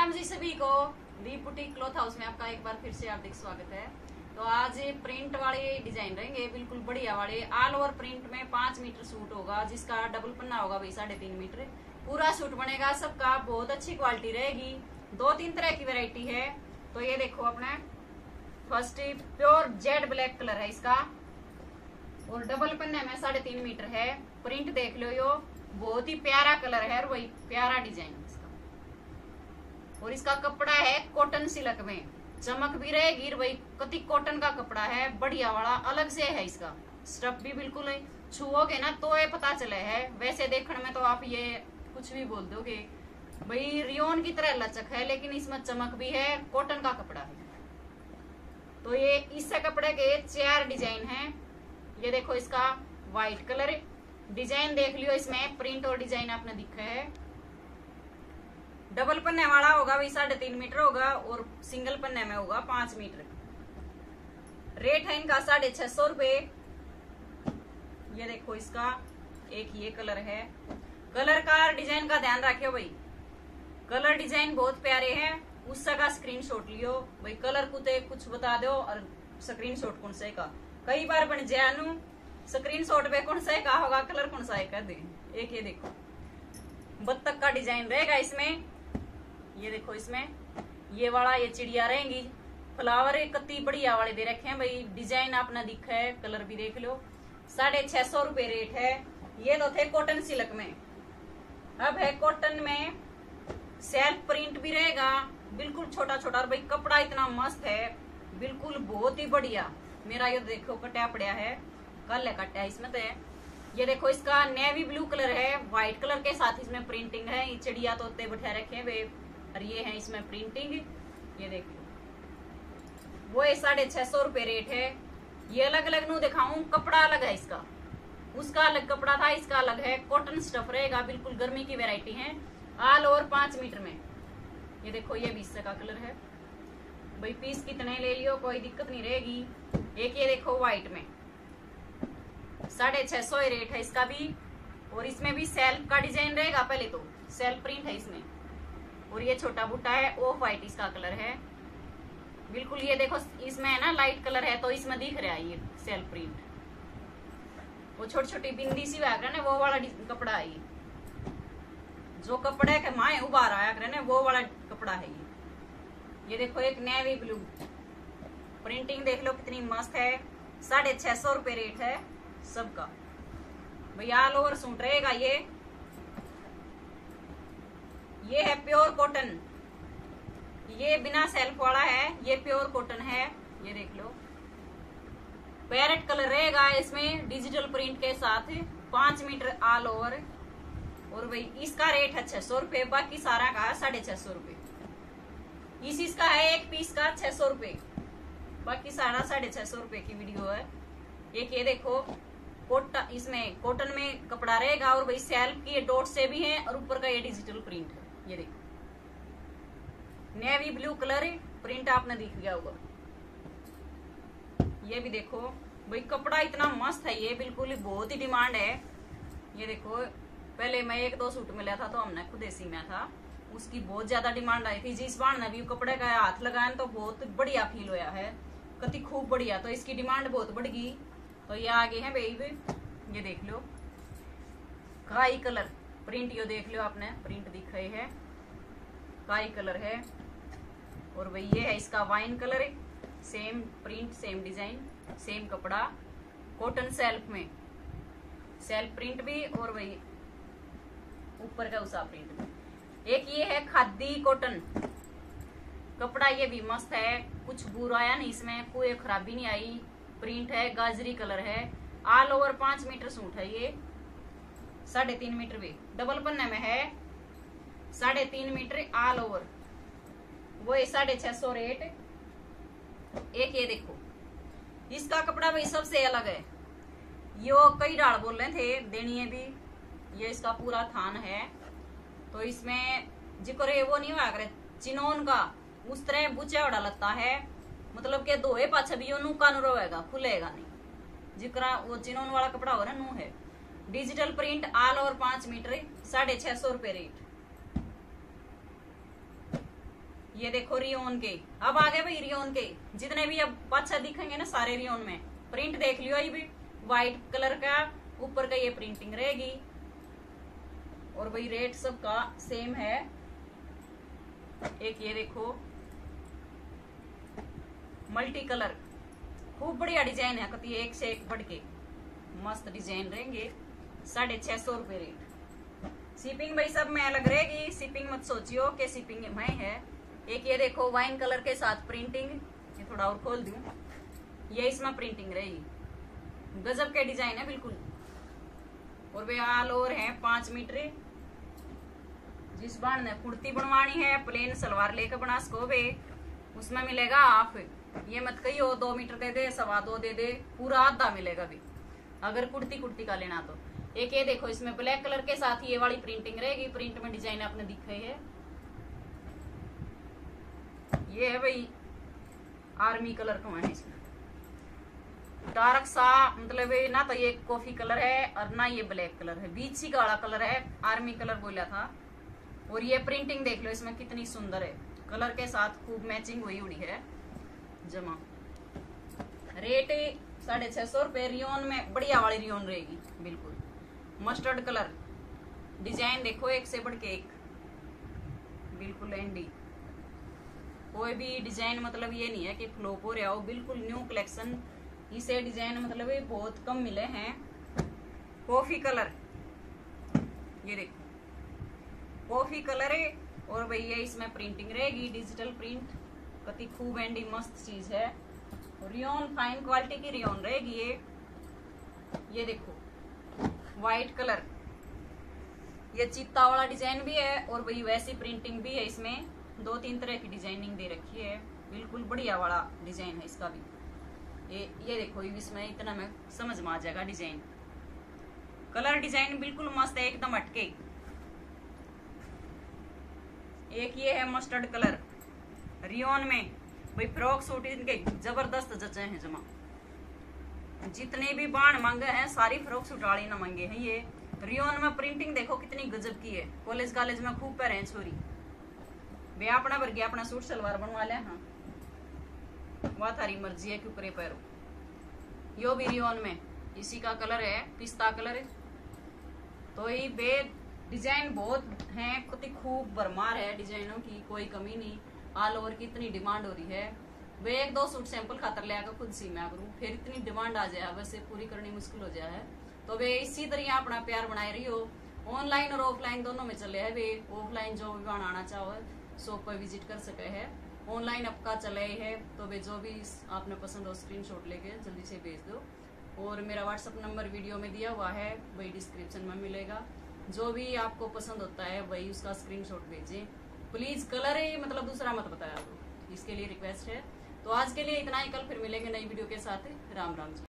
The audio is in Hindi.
राम जी सभी को। दीप बुटीक क्लॉथ हाउस में आपका एक बार फिर से हार्दिक स्वागत है। तो आज प्रिंट वाले डिजाइन रहेंगे, बिल्कुल बढ़िया वाले। ऑल ओवर प्रिंट में 5 मीटर सूट होगा, जिसका डबल पन्ना होगा भाई 3.5 मीटर। पूरा सूट बनेगा सबका, बहुत अच्छी क्वालिटी रहेगी। 2-3 तरह की वैरायटी है। तो ये देखो अपने first pure jet black colour है इसका, और डबल पन्ने में 3.5 मीटर है। प्रिंट देख लो, यो बहुत ही प्यारा कलर है और वही प्यारा डिजाइन इसका। और इसका कपड़ा है कॉटन सिल्क में, चमक भी रहेगी। वही कति कॉटन का कपड़ा है, बढ़िया वाला, अलग से है इसका। स्टफ भी बिल्कुल छुओगे ना तो ये पता चले है। वैसे देखने में तो आप ये कुछ भी बोल दोगे भाई रियोन की तरह लचक है, लेकिन इसमें चमक भी है, कॉटन का कपड़ा है। तो ये इस कपड़े के 4 डिजाइन हैं। ये देखो इसका व्हाइट कलर डिजाइन देख लियो, इसमें प्रिंट और डिजाइन आपने दिखा है। डबल पन्ने वाला होगा भाई 3.5 मीटर होगा, और सिंगल पन्ने में होगा 5 मीटर। रेट है इनका 650 रुपए। ये देखो इसका एक ये कलर है। कलर का डिजाइन का ध्यान रखियो भाई, कलर डिजाइन बहुत प्यारे हैं। उसका स्क्रीनशॉट लियो भाई, कलर कुछ बता दो और स्क्रीनशॉट कौन से का। कई बार बन जानू स्क्रीनशॉट पे कौन सा का होगा, कलर कौन सा है कर दे। एक ये देखो बत्तख का डिजाइन रहेगा इसमें। ये देखो इसमें ये वाला ये चिड़िया रहेंगी, फ्लावर कत्ती बढ़िया वाले दे रखे हैं भाई। डिजाइन आपने दिखा है, कलर भी देख लो। 650 रुपए रेट है। ये तो थे कॉटन सिल्क में। अब है कॉटन में सेल्फ प्रिंट भी रहेगा, बिल्कुल छोटा छोटा। और भाई कपड़ा इतना मस्त है, बिल्कुल बहुत ही बढ़िया। मेरा ये देखो कटा पड़ा है, कल कटा है इसमें। तो ये देखो इसका नेवी ब्लू कलर है, व्हाइट कलर के साथ इसमें प्रिंटिंग है। ये चिड़िया तोते बैठा रखे हैं वे, और ये है इसमें प्रिंटिंग। ये देखो वो 650 रुपए रेट है। ये अलग अलग नू दिखाऊं, कपड़ा अलग है इसका, उसका अलग कपड़ा था, इसका अलग है। कॉटन स्टफ रहेगा, बिल्कुल गर्मी की वेरायटी है। ऑल ओवर 5 मीटर में। ये देखो ये 20 का कलर है भाई। पीस कितने ले लियो, कोई दिक्कत नहीं रहेगी। एक ये देखो व्हाइट में 650 रेट है इसका भी। और इसमें भी सेल्फ का डिजाइन रहेगा, पहले तो सेल्फ प्रिंट है इसमें। और ये छोटा बूटा है, ऑफ व्हाइट इसका कलर है बिल्कुल। ये देखो इसमें है ना लाइट कलर है, तो इसमें दिख रहा है ये सेल्फ प्रिंट। वो छोटी छोटी बिंदी सी वगैरह ना, वो वाला कपड़ा है ये। जो कपड़े के माए उबार आया करे ना, वो वाला कपड़ा है ये देखो एक नेवी ब्लू प्रिंटिंग देख लो कितनी मस्त है। 650 रुपए रेट है सबका भैया। ऑल ओवर सूट रहेगा ये है प्योर कॉटन। ये बिना सेल्फ वाला है, ये प्योर कॉटन है। ये देख लो पैरेट कलर रहेगा इसमें, डिजिटल प्रिंट के साथ 5 मीटर ऑल ओवर। और भाई इसका रेट है 600 रुपए, बाकी सारा का 650 रुपए। इसका है एक पीस का 600 रुपए, बाकी सारा 650 रुपए की वीडियो है। एक ये देखो इसमें कॉटन में कपड़ा रहेगा, और भाई सेल्फ की डॉट से भी है, और ऊपर का ये डिजिटल प्रिंट है। ये देखो नेवी ब्लू कलर प्रिंट आपने दिख गया होगा। ये भी देखो भाई कपड़ा इतना मस्त है, ये बिल्कुल बहुत ही डिमांड है। ये देखो पहले मैं 1-2 सूट मिला था, तो हमने खुद ऐसी में था, उसकी बहुत ज्यादा डिमांड आई थी। जिस बार ने भी कपड़े का हाथ लगाया तो बहुत बढ़िया फील होया है, कति खूब बढ़िया। तो इसकी डिमांड बहुत बढ़ गई। तो ये आगे है भाई, ये देख लो काई कलर प्रिंट, यो देख लो आपने प्रिंट दिख रही है, काई कलर है। और भाई ये है इसका wine colour, same print, same design, same कपड़ा, कॉटन सेल्फ में, सेल्फ प्रिंट भी, और वही ऊपर का उसा प्रिंट भी। एक ये है खादी कॉटन कपड़ा, ये भी मस्त है, कुछ बुरा आया नहीं इसमें, कोई खराबी नहीं आई। प्रिंट है, गाजरी कलर है। ऑल ओवर 5 मीटर सूट है ये, 3.5 मीटर भी डबल पन्ने में है। 3.5 मीटर ऑल ओवर, वो 650 रेट। एक ये देखो इसका कपड़ा भाई सबसे अलग है। यो कई डाल बोल रहे थे देनी है भी, ये इसका पूरा थान है। तो इसमें जिक्र वो नहीं हुआ करे चिनोन का, उस तरह बुचा उड़ा लगता है, मतलब के दोए पाछे भी नू का नू रहेगा, खुलेगा नहीं। जिक्रा वो चिनोन वाला कपड़ा हो रहा नू है। Digital print all over 5 metre 650 रुपए रेट। ये देखो रियोन के, अब आगे भाई रियोन के जितने भी अब अच्छा दिखेंगे ना सारे रियोन में। प्रिंट देख लियो, ये भी व्हाइट कलर का ऊपर का ये प्रिंटिंग रहेगी। और भाई रेट सबका सेम है। एक ये देखो मल्टी कलर, खूब बढ़िया डिजाइन है, कति एक से एक बढ़ के मस्त डिजाइन रहेंगे। 650 रुपये रेट। शिपिंग भाई सब में अलग रहेगी, शिपिंग मत सोचियो कि शिपिंग में है। एक ये देखो वाइन कलर के साथ प्रिंटिंग, ये थोड़ा और खोल दूं, ये इसमें प्रिंटिंग रहेगी, गजब के डिजाइन है बिल्कुल। और वे ऑल ओवर है 5 मीटर। जिस बार ने कुर्ती बनवानी है प्लेन सलवार लेकर बना सको वे, उसमें मिलेगा हाफ। ये मत कहियो 2 मीटर दे दे, 2.25 दे दे, पूरा आधा मिलेगा भी अगर कुर्ती का लेना तो। एक ये देखो इसमें ब्लैक कलर के साथ ये वाली प्रिंटिंग रहेगी, प्रिंट में डिजाइन आपने दिखे है। ये है भाई आर्मी कलर का है, इसमें डार्क सा, मतलब ना तो ये कॉफी कलर है और ना ये ब्लैक कलर है, बीच ही काला कलर है, आर्मी कलर बोला था। और ये प्रिंटिंग देख लो इसमें कितनी सुंदर है, कलर के साथ खूब मैचिंग हुई उड़ी है जमा। रेट 650 रुपये। रियोन में बढ़िया वाली रियोन रहेगी बिल्कुल, मस्टर्ड कलर। डिजाइन देखो एक से बढ़ के एक, बिल्कुल एंडी। कोई भी डिजाइन मतलब ये नहीं है कि फ्लॉप हो रहा हो, बिल्कुल न्यू कलेक्शन। इसे डिजाइन मतलब ये बहुत कम मिले हैं। कॉफी कलर, ये देखो कॉफी कलर है। और भैया इसमें प्रिंटिंग रहेगी, डिजिटल प्रिंट, कति खूब एंडी मस्त चीज है। रियोन फाइन क्वालिटी की रियोन रहेगी ये देखो व्हाइट कलर, ये चित्ता वाला डिजाइन भी है और वही वैसी प्रिंटिंग भी है। इसमें 2-3 तरह की डिजाइनिंग दे रखी है, बिल्कुल बढ़िया वाला डिजाइन है इसका भी। ये देखो इसमें इतना में समझ में आ जाएगा डिजाइन, कलर डिजाइन बिल्कुल मस्त है एकदम हटके। एक ये है मस्टर्ड कलर रियोन में, भाई फ्रॉक सूट इनके जबरदस्त जचे हैं जमा। जितने भी बाण मांगे हैं सारी फ्रॉक सूट वाली ना मांगे हैं। ये रियोन में प्रिंटिंग देखो कितनी गजब की है, कॉलेज कॉलेज में खूब पहरे हैं छोरी। वे अपना भर गया अपना सूट सलवार बनवा लिया, हाँ वह थारी मर्जी है क्यों करे पैरो। यो भी रियोन में इसी का कलर है, पिस्ता कलर है। तो ये बे डिजाइन बहुत हैं, खूब भरमार है डिजाइनों की, कोई कमी नहीं। ऑल ओवर की इतनी डिमांड हो रही है, वे 1-2 सूट सैंपल खातर ले आकर खुद सी मैं करूँ, फिर इतनी डिमांड आ जाए वैसे पूरी करनी मुश्किल हो जाए है। तो वे इसी तरह अपना प्यार बनाए रही हो, ऑनलाइन और ऑफलाइन दोनों में चले है। वे ऑफलाइन जो भी बनाना चाहो शॉप पर विजिट कर सके है, ऑनलाइन आपका चले है। तो वे जो भी आपने पसंद हो स्क्रीनशॉट लेके जल्दी से भेज दो। और मेरा व्हाट्सअप नंबर वीडियो में दिया हुआ है, वही डिस्क्रिप्शन में मिलेगा। जो भी आपको पसंद होता है वही उसका स्क्रीनशॉट भेजें प्लीज। कलर है मतलब दूसरा मत बताया, इसके लिए रिक्वेस्ट है। तो आज के लिए इतना ही, कल फिर मिलेंगे नई वीडियो के साथ। राम राम जी।